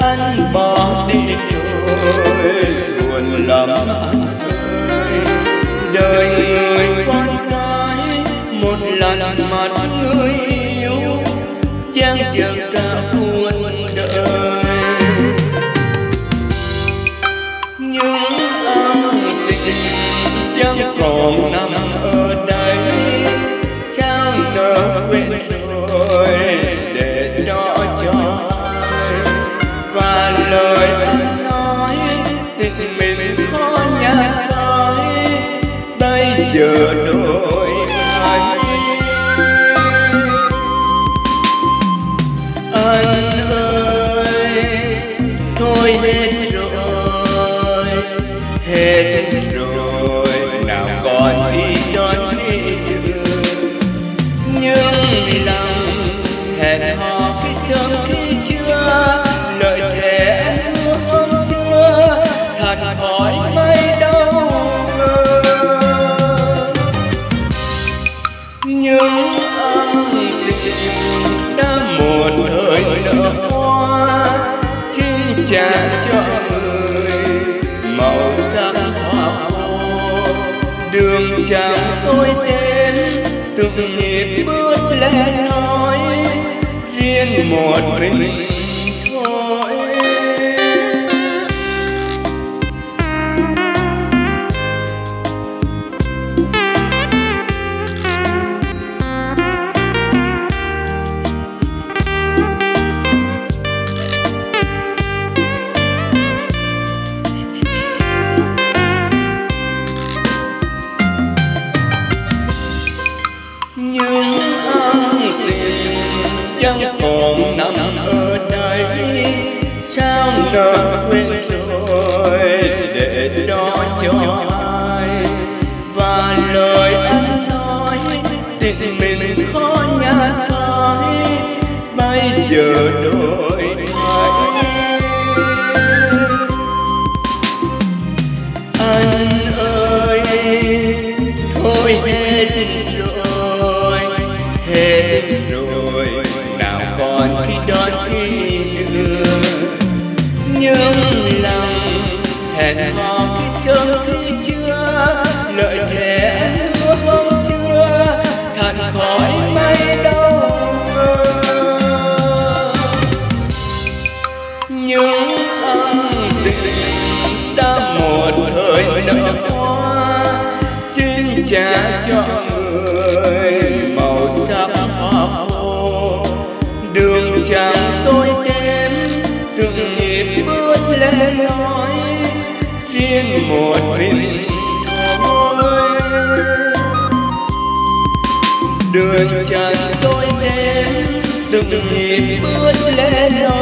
anh bỏ đi rồi, buồn lắm anh ơi. Đời người con gái một lần mặt người yêu, giang dở cả cuộc đời. Nhưng ân tình vẫn còn nằm ở đây, sao nỡ quên rồi để đó cho ai. Và lời anh nói tình mình khó nhạt phai, bây giờ đổi thay. Anh ơi thôi hết rồi, hết rồi nào còn đi đón đi đường. Nhưng lòng hẹn hò khi sớm khi chưa, lời thề anh hứa hôm xưa thật khỏi mây đâu ngờ. Nhưng ân tình đã một thời nở hoa, xin trả cho người màu sắc hoa khô. Đường chẳng tôi đến từng nhịp bước lên nói, riêng một mình thôi. Nhưng ân tình vẫn còn nằm ở đây, sao nỡ quên rồi để đó cho ai. Và lời anh nói tình mình khó nhạt phai, bây giờ đổi thay. Anh ơi thôi hết rồi, hết rồi nào còn khi đón khi đường. Nhưng lòng hẹn hò khi sớm khi chưa, lời thề anh hứa hôm xưa thật khỏi mây đâu ngờ. Nhưng ân tình đã một thời nở hoa, xin trả cho người màu sắc hoa khô. Đường chẳng tôi đến từng nhịp bước lên nói, riêng một mình thôi. Đường chẳng tôi đến từng nhịp bước lên nói,